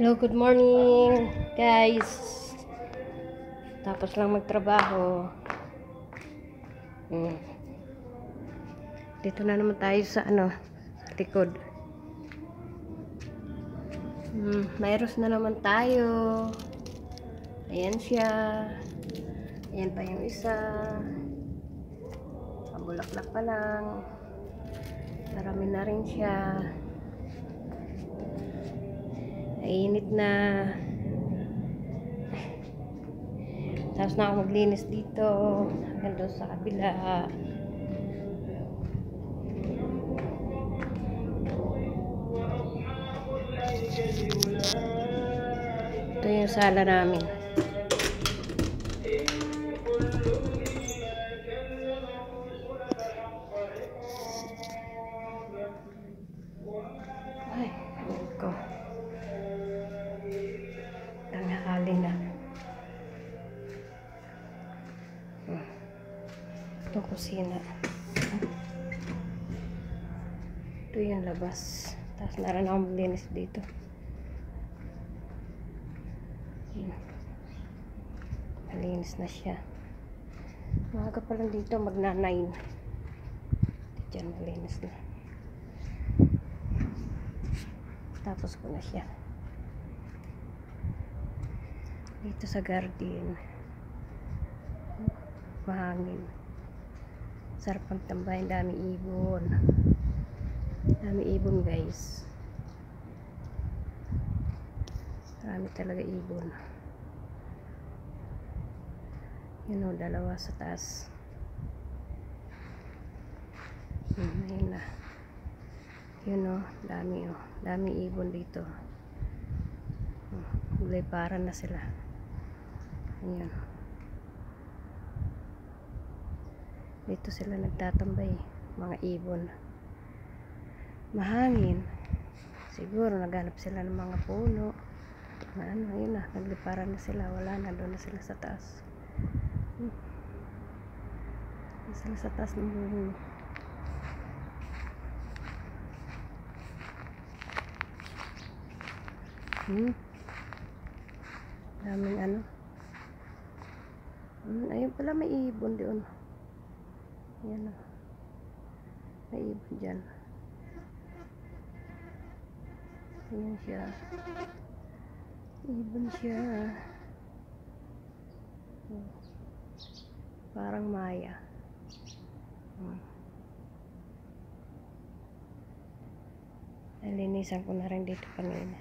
Hello, good morning, guys. Tapos lang magtrabaho. Dito na naman tayo sa likod. Mayroon na naman tayo. Ayan siya. Ayan pa yung isa. Pabulaklak pa lang. Marami na rin siya. Mainit na. Tapos na ako maglinis dito. Hanggang doon sa kabila. Ito yung sala namin. Ay, ko. Tanghali na. Ito kusina. Ito yung labas. Tapos naran ako maglinis dito. Malinis na siya. Maaga pa lang dito, magna-9. Diyan malinis na. Tapos ko na siya. Dito sa garden. Mahangin. Sarap ang tambay. Dami ibon. Dami ibon, guys. Marami talaga ibon. Yun o, dalawa sa taas. Ayun na. Yun o, dami o. Dami ibon dito. Gulay para na sila. Ayan. Dito sila nagtatambay. Mga ibon. Mahangin. Siguro naghanap sila ng mga puno. Ayun na, nagliparan na sila. Wala na, doon na sila sa taas. Sila sa taas ng buhong. Daming ayun pala, may ibon doon. Ayan o. May ibon dyan. Ayan siya. Ibon siya. Parang maya. Nalinisan ko na rin dito kanina.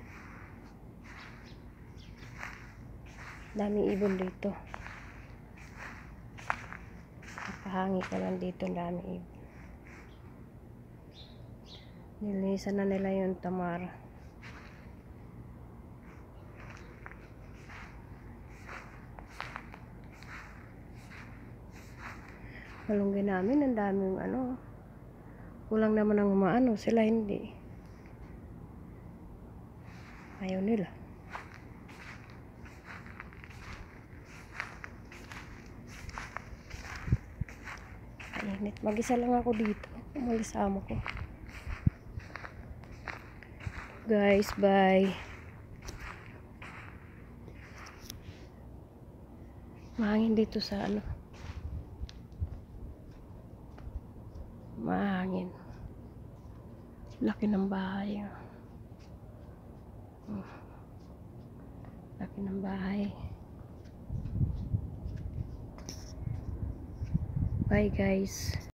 Daming ibon dito. Nakahangi ka lang dito, daming ibon. Nilinisan na nila yung tamar. Malunggay namin, ang daming kulang naman ang umaano, sila hindi. Ayaw nila. Init. Mag-isa lang ako dito. Umalis amo ko. Guys, bye. Mahangin dito sa mahangin. Laki ng bahay. Laki ng bahay. Bye, guys.